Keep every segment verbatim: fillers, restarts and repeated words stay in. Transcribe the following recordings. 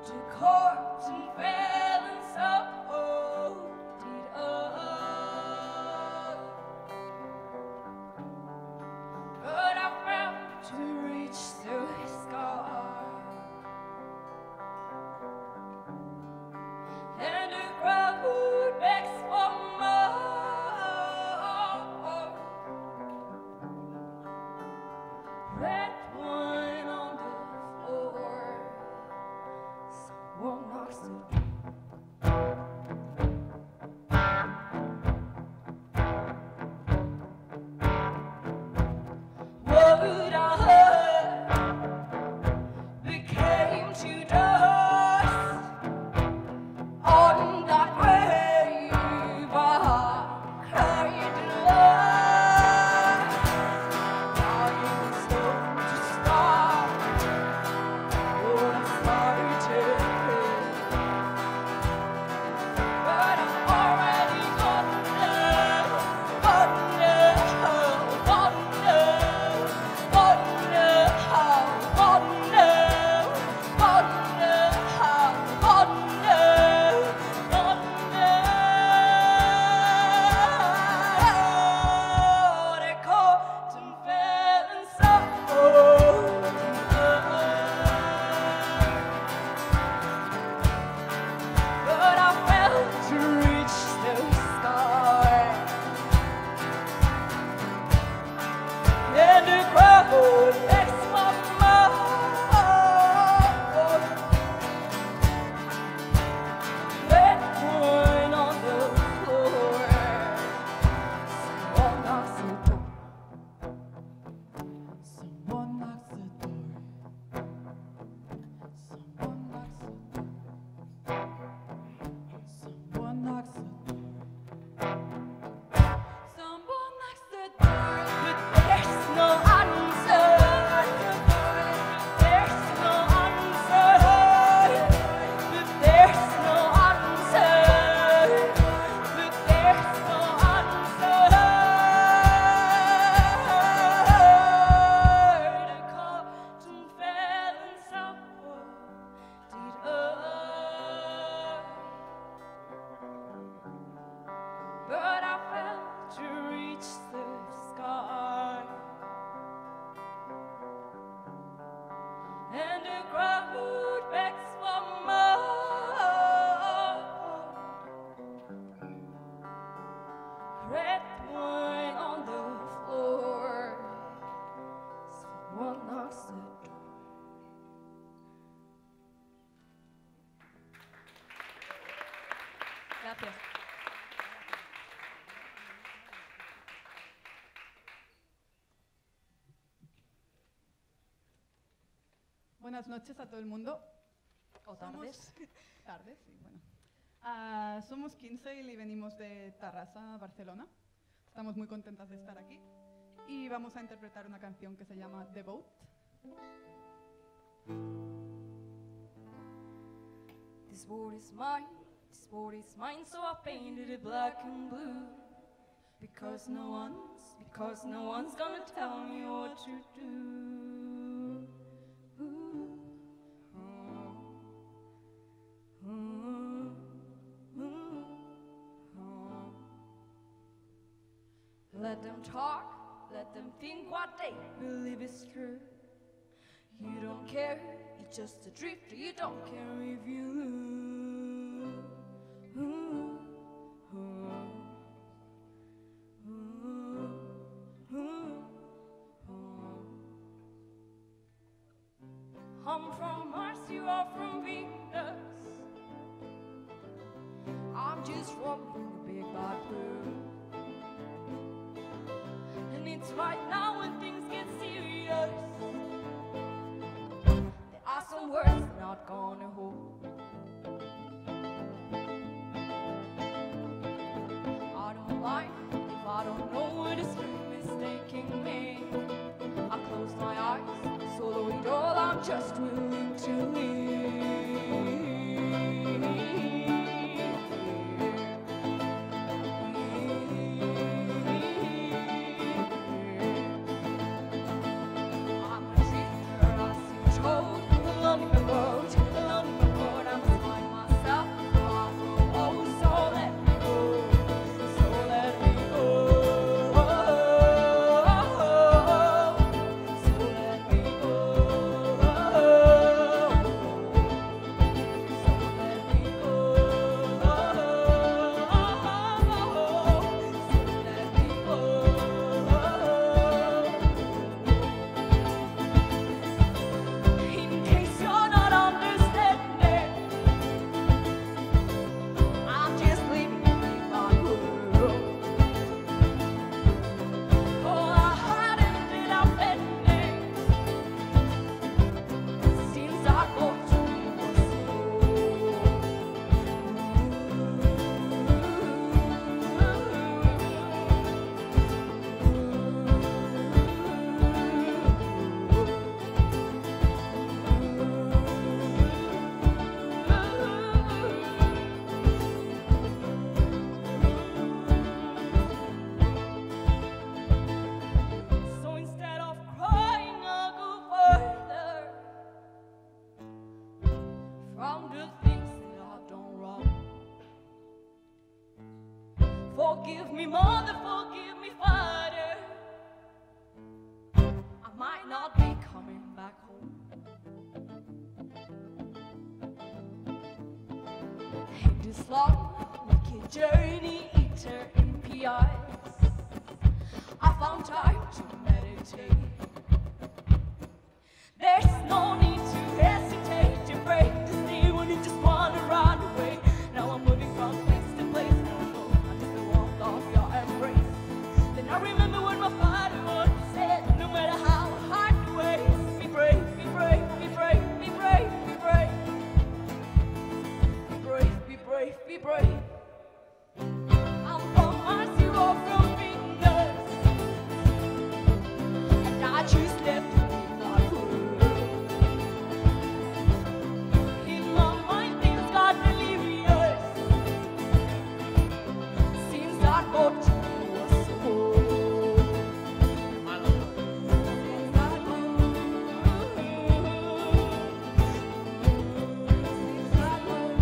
Gracias. Buenas noches a todo el mundo. O tardes. Somos, tardes, sí, bueno. Uh, somos Kinsale y venimos de Tarrasa, Barcelona. Estamos muy contentas de estar aquí. Y vamos a interpretar una canción que se llama The Boat. This boat is mine, this boat is mine, so I painted it black and blue. Because no one's, because no one's gonna tell me what to do. Ooh, ooh, ooh, ooh, ooh. Let them talk, let them think what they believe is true. You don't care, you're just a drifter, you don't care if you lose. Ooh, ooh, ooh, ooh, ooh. I'm from Mars, you are from Venus. I'm just walking a big bad blue. And it's right now when things get serious. Some words are not gonna hold. I don't like if I don't know where the stream is taking me. I close my eyes, swallow it all, I'm just willing to leave. I'm a drifter, I see told. Alone in my boat, alone in my boat, Forgive me, mother, forgive me, father. I might not be coming back home. Hate this long, wicked journey, eater in P Is. I found time to meditate. There's no need to hesitate to break the sea when you just wanna run away. Now I'm moving from place to place, and I know I just walked off your embrace. Then I remember when my father once said, no matter how hard the ways, be brave, be brave, be brave, be brave, be brave. Be brave, be brave, be brave. I'm from Mars, you are from Venus, and I choose left to be my good. In my mind, things got delirious. Seems that what you was for. Seems that what Seems that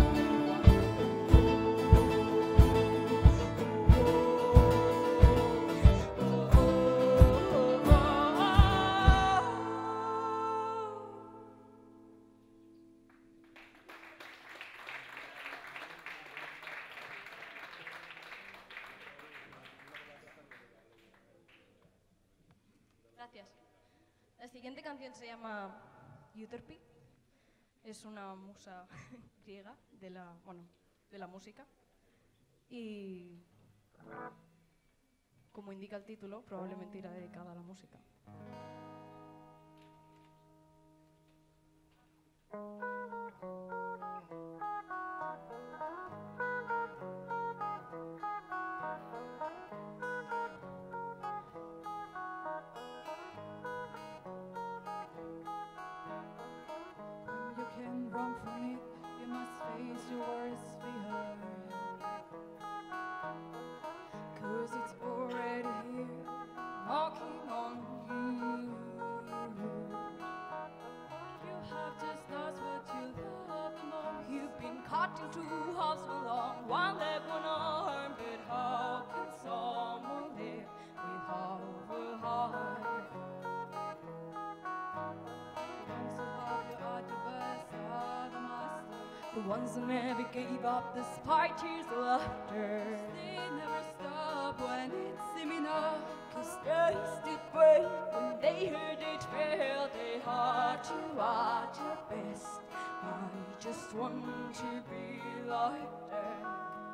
Gracias. La siguiente canción se llama Euterpe. Es una musa griega de la, bueno, de la música. Y como indica el título, probablemente irá dedicada a la música. When you can run from it, you must face your worst fear. Cause it's already here, Knocking on you. you have just lost what you love the most. You've been cut in two halves so long, one leg, one arm, but how can someone live with half a heart? The ones who have you at your best are the master. The ones who never gave up despite tears of laughter. They never stop when it's similar. Cause they stood brave when they heard it fail. They heard you at your best. I just want to be like them.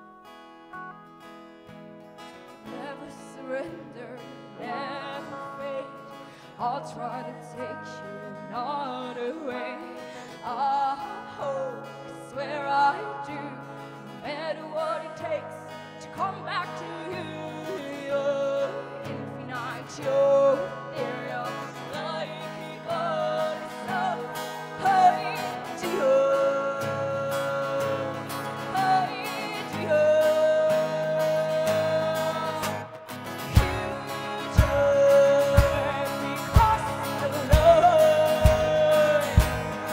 Never surrender, never fade. I'll try to take you another way. I hope, I swear I do, no matter what it takes to come back to you. You're infinite, you're ethereal, like it was so high to you. High to you. Future, because of love.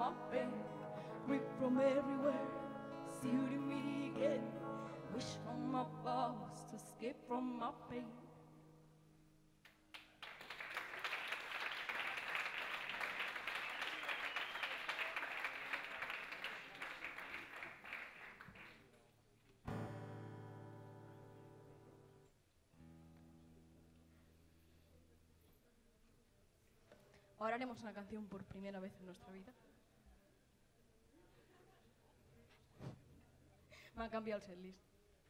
my pain. Rip from everywhere, see you to me again. Wish from my past to escape from my pain. Ahora haremos una canción por primera vez en nuestra vida. Me ha cambiado el setlist.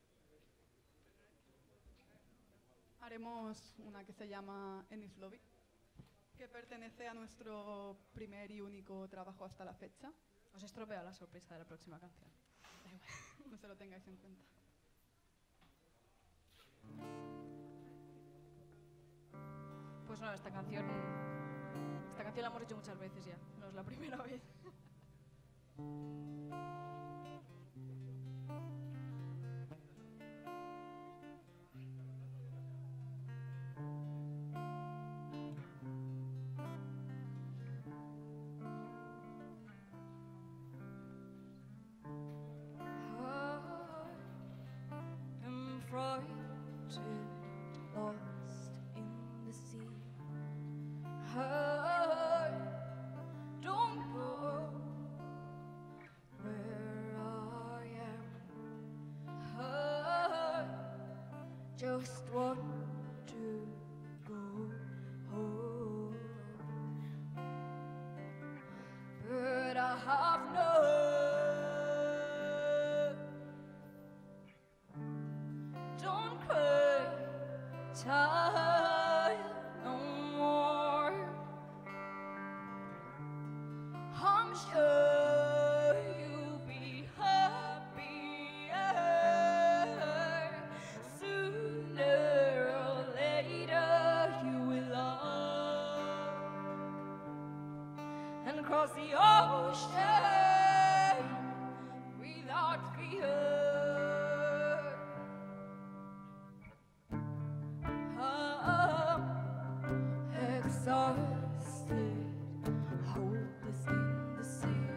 Haremos una que se llama Ennis Lobby, que pertenece a nuestro primer y único trabajo hasta la fecha. Os he estropeado la sorpresa de la próxima canción. Da igual. No se lo tengáis en cuenta. Pues no, esta canción... Esta canción la hemos hecho muchas veces ya, no es la primera vez. Just want to go home, but I have no. Don't cry, child, no more. I'm sure you'll be happier sooner or later. You will love and cross the ocean without fear. I'm exhausted, hopeless in the sea.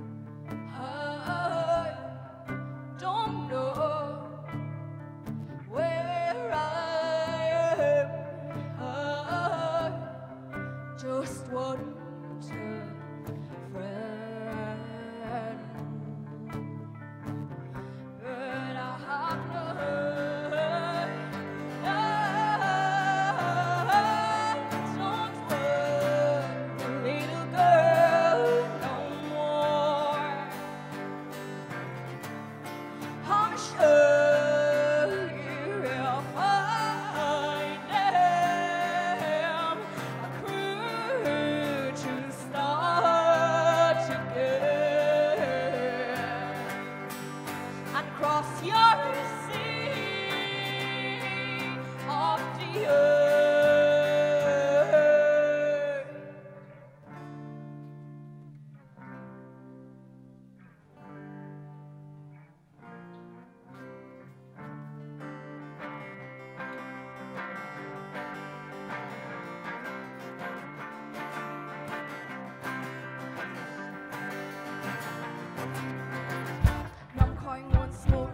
I don't know where I am. I just want a friend, but I have no. Don't worry, little girl, no more. I'm sure you'll find them a crew to start again and cross your sea of the earth. Now I'm crying once more.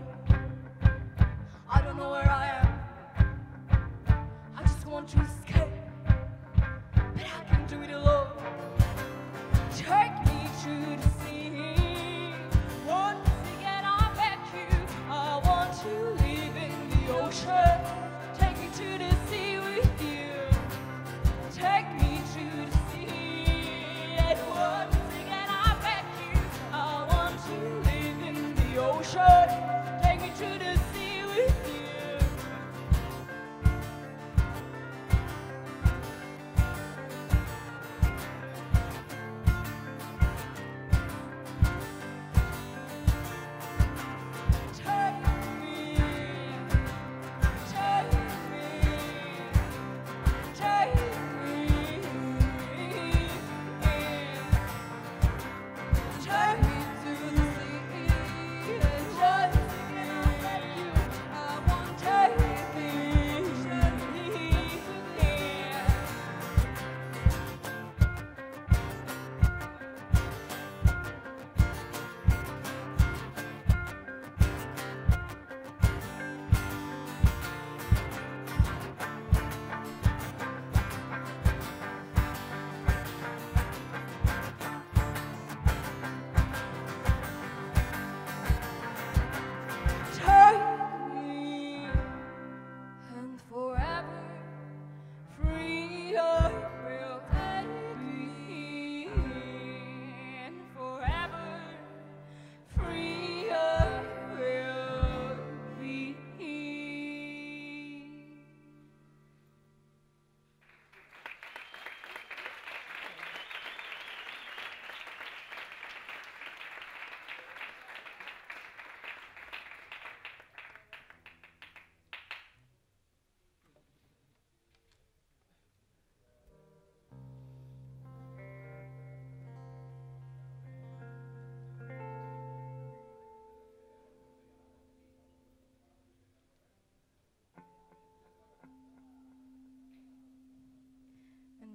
I don't know where I am. I just want to escape, but I can't do it alone. Take me to the sea. Once again, I beg you. I want to live in the ocean. Take me to the sea with you. Take me to the sea. And once again, I beg you. I want to live in the ocean. Take me to the sea with you.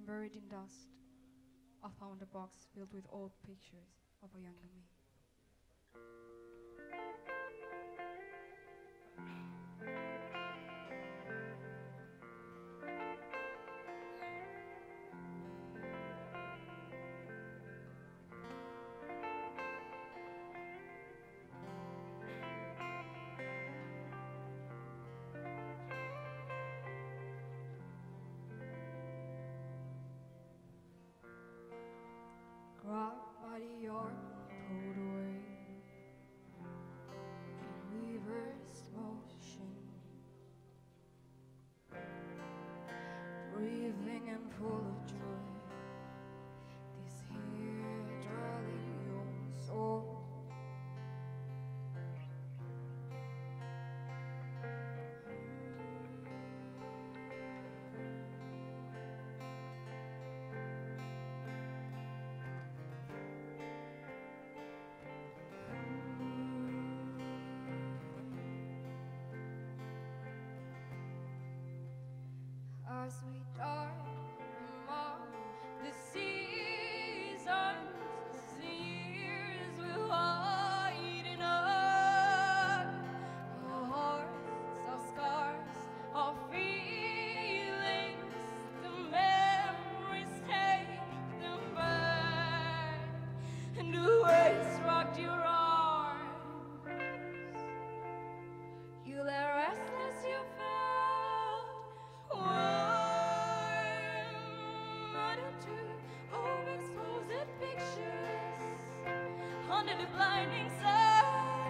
and buried in dust, I found a box filled with old pictures of a younger me. Grabbed by the arm and pulled away in reverse motion, breathing and full of joy. This here, darling, your soul. As we die among the seasons, the years will widen up. Our hearts, our scars, our feelings, the memories take them back. And the waves rocked your arms. You lay restless, you felt warm. Under the blinding sun,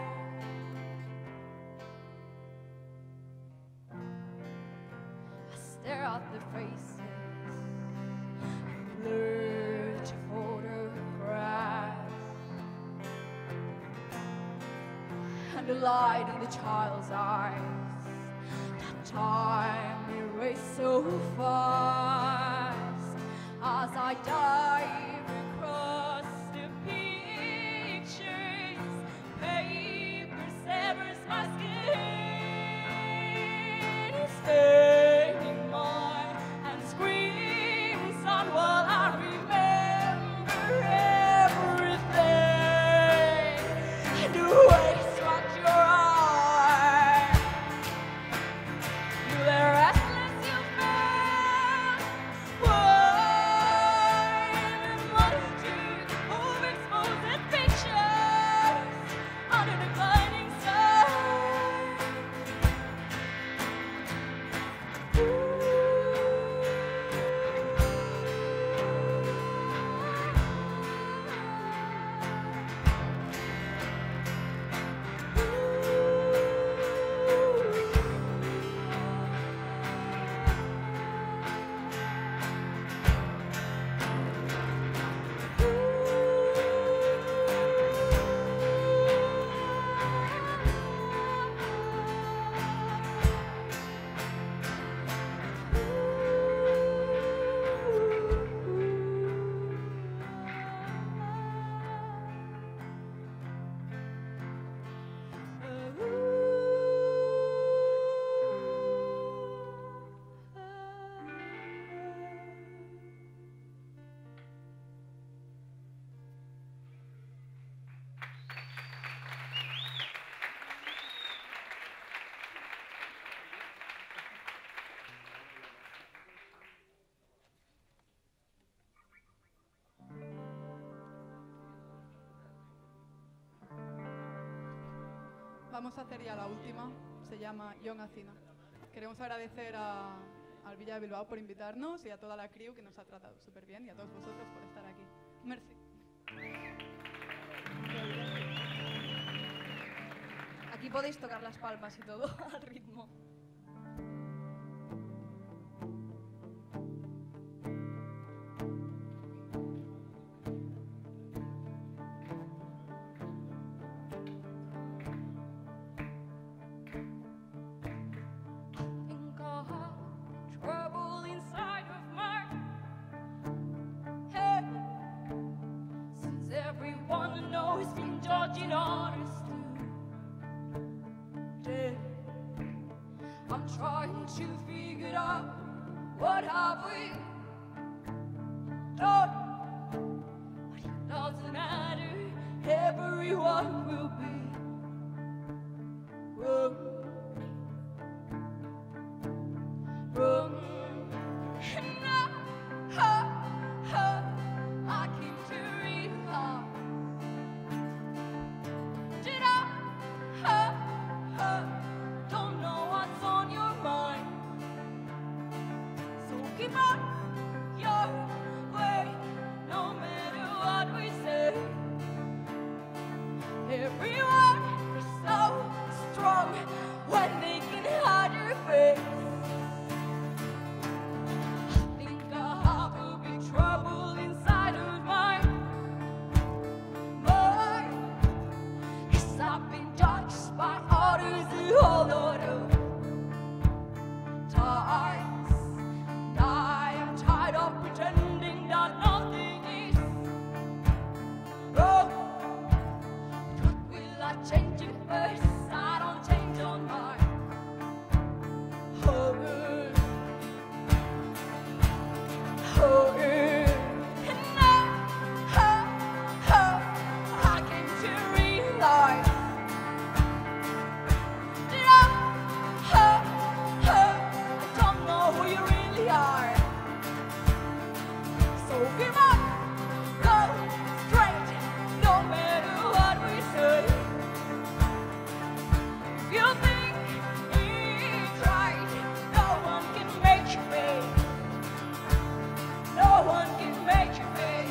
I stare at the faces, blurred photographs, and the light in the child's eyes. That time erased so fast as I dive across the pictures. Paper severs my skin, staining mine and screams on while I remember everything. And the waves rocked your arm. You were restless, you felt warm, and multitude of exposed pictures under the blinding sun. Vamos a hacer ya la última, se llama Young Acina. Queremos agradecer a, al Villa de Bilbao por invitarnos y a toda la crew que nos ha tratado súper bien y a todos vosotros por estar aquí. Merci. Aquí podéis tocar las palmas y todo al ritmo. Trouble inside of my head, since everyone knows been judging others too. I'm trying to figure out what have we Don't, but it doesn't matter, everyone will be wrong, wrong. And I, I, I, I came to realize, did I, I, I don't know what's on your mind, so keep on your way, no matter what we say. Everyone is so strong when they can hide their face. I think I have a big trouble inside of my mind, 'cause I've been judged by others a whole lot of times. And I am tired of pretending that nothing is wrong. But will I change it first? I don't change on my own. Oh, and I, I, I, I came to realize, did I, I, I, I don't know who you really are. So give up, go straight, no matter what we say. If you think it's right, no one can make you pay. No one can make you pay.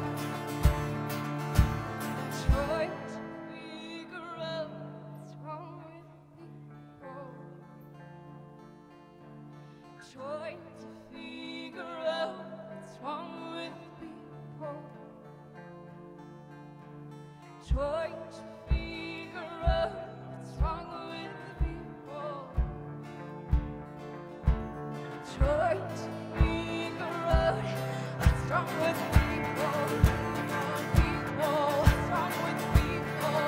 Try to figure out what's wrong with people. Try to figure out what's wrong with people. Try to figure out what's wrong with people. Try to figure out what's wrong with people. People, what's wrong with people?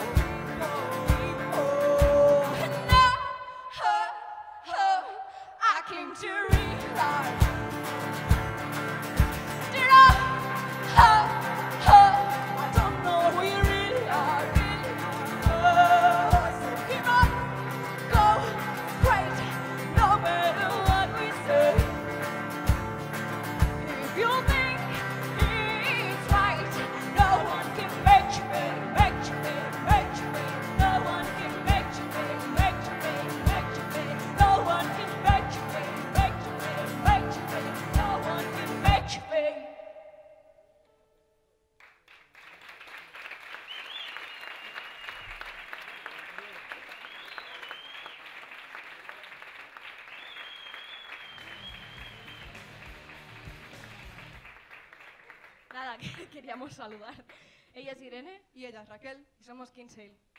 People, and I, I, I came to realize, did I, I, I don't know who you really are, really are. So give up, go straight, no matter what we say. If you think it's right, no one can make you pay, make you pay, make you pay. No one can make you pay, make you pay, make you pay. No one can make you pay, make you pay, make you pay. No one can make you pay. Nada, que queríamos saludar. Ella es Irene Y ella es Raquel. y somos Kinsale.